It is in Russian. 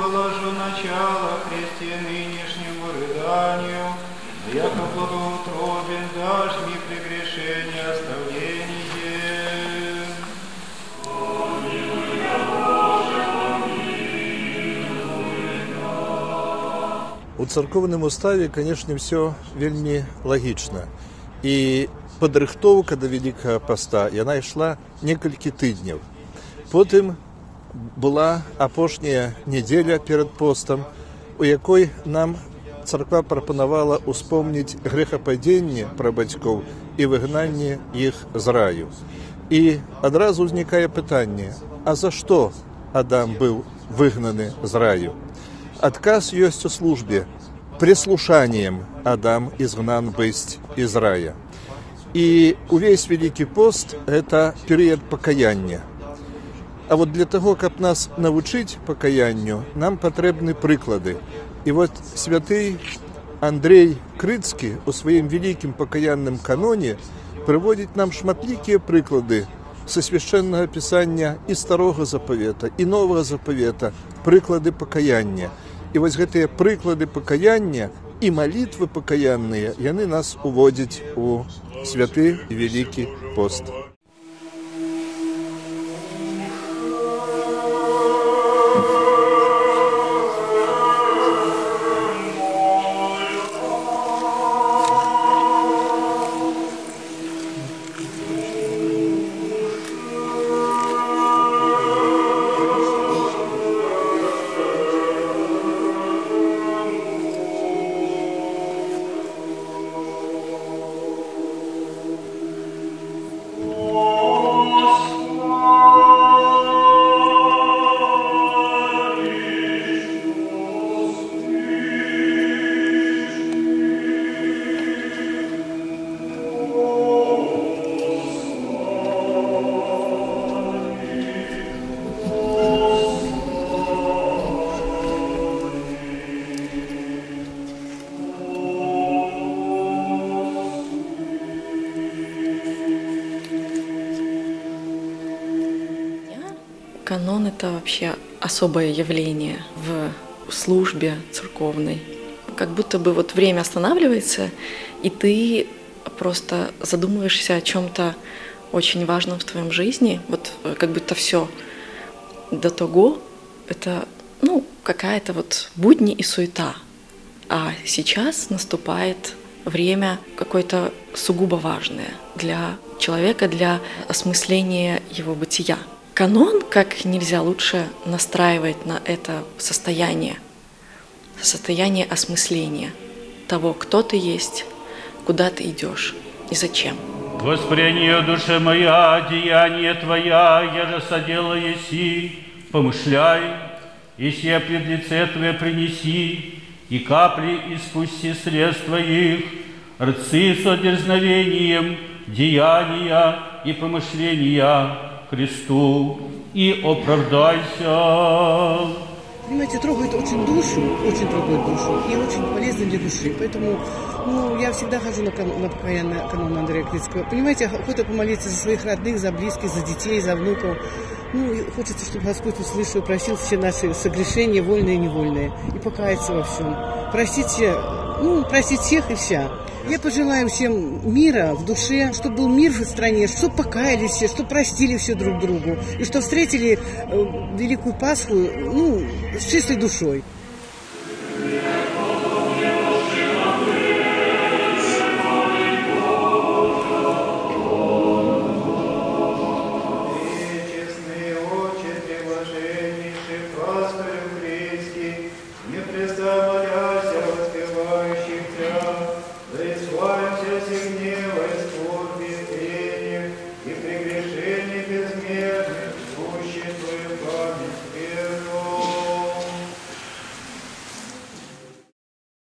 положу начало Христе нынешнему рыданию, яко благоутробен дашь мне прегрешение оставление. У церковным уставе, конечно, все вельми лагічна. І падрыхтоўка до Великого Поста, яна ішла некалькі тыдняў. Потым была апошняя недзеля перед постом, у якой нам церква прапанавала успомніць грэхападзенне прабацькоў і выгнанне іх з раю. І адразу ўзнікае пытанне, а за што Адам быў выгнаны з раю? Адказ ёсць у службе: прислушанием Адам изгнан бысть из рая. И увесь Великий пост – это период покаяния. А вот для того, как нас научить покаянию, нам потребны прыклады. И вот святый Андрей Крыцкі у своем великим покаянном каноне приводит нам шматликие прыклады со священного писания и Старого Заповета, и Нового Заповета, прыклады покаяния. І вось гэтыя прыклады пакаяння і малітвы пакаянныя, яны нас уводзяць у святы Велікі пост. Канон – это вообще особое явление в службе церковной. Как будто бы вот время останавливается, и ты просто задумываешься о чем-то очень важном в твоем жизни. Вот как будто все до того – это какая-то вот будни и суета. А сейчас наступает время какое-то сугубо важное для человека, для осмысления его бытия. Канон как нельзя лучше настраивает на это состояние осмысления того, кто ты есть, куда ты идешь и зачем. Воспряни, душа моя, деяние твоя, еже содела еси, помышляй, и се пред лице твое принеси, и капли испусти средств твоих, рцы со дерзновением, деяния и помышления Христу, и оправдайся. Понимаете, трогает очень трогает душу и очень полезно для души. Поэтому я всегда хожу на покаянный канон Андрея Крыцкого. Понимаете, охота помолиться за своих родных, за близких, за детей, за внуков. И хочется, чтобы Господь услышал, простил все наши согрешения, вольные и невольные, и покаяться во всем. Простить всех и вся. Я пожелаю всем мира в душе, чтобы был мир в стране, чтобы покаялись все, чтобы простили все друг другу, и чтобы встретили Великую Пасху с чистой душой.